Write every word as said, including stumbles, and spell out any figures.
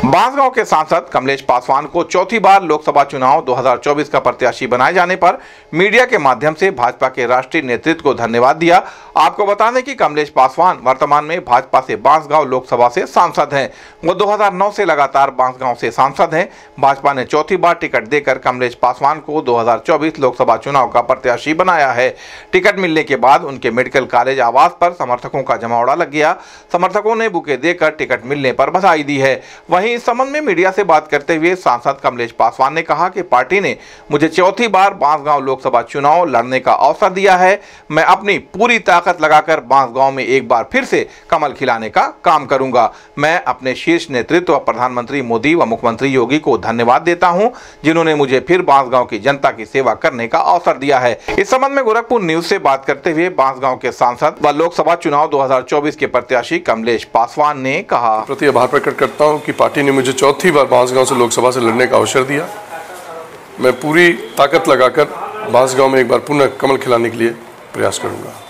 बांसगांव के सांसद कमलेश पासवान को चौथी बार लोकसभा चुनाव दो हज़ार चौबीस का प्रत्याशी बनाए जाने पर मीडिया के माध्यम से भाजपा के राष्ट्रीय नेतृत्व को धन्यवाद दिया। आपको बता दें कि कमलेश पासवान वर्तमान में भाजपा से बांसगांव लोकसभा से सांसद हैं। वो दो हज़ार नौ से लगातार बांसगांव से सांसद हैं। भाजपा ने चौथी बार टिकट देकर कमलेश पासवान को दो हज़ार चौबीस लोकसभा चुनाव का प्रत्याशी बनाया है। टिकट मिलने के बाद उनके मेडिकल कॉलेज आवास पर समर्थकों का जमावड़ा लग गया। समर्थकों ने बुके देकर टिकट मिलने पर बधाई दी है। वहीं इस संबंध में मीडिया से बात करते हुए सांसद कमलेश पासवान ने कहा कि पार्टी ने मुझे चौथी बार बांसगांव लोकसभा चुनाव लड़ने का अवसर दिया है। मैं अपनी पूरी ताकत लगाकर बांसगांव में एक बार फिर से कमल खिलाने का काम करूंगा। मैं अपने शीर्ष नेतृत्व व प्रधानमंत्री मोदी व मुख्यमंत्री योगी को धन्यवाद देता हूं, जिन्होंने मुझे फिर बांसगांव की जनता की सेवा करने का अवसर दिया है। इस संबंध में गोरखपुर न्यूज से बात करते हुए बांसगांव के सांसद व लोकसभा चुनाव दो हज़ार चौबीस के प्रत्याशी कमलेश पासवान ने कहा, प्रति आभार प्रकट करता हूं कि पार्टी ने मुझे चौथी बार बांसगांव से लोकसभा से लड़ने का अवसर दिया। मैं पूरी ताकत लगाकर बांसगांव में एक बार पुनः कमल खिलाने के लिए प्रयास करूंगा।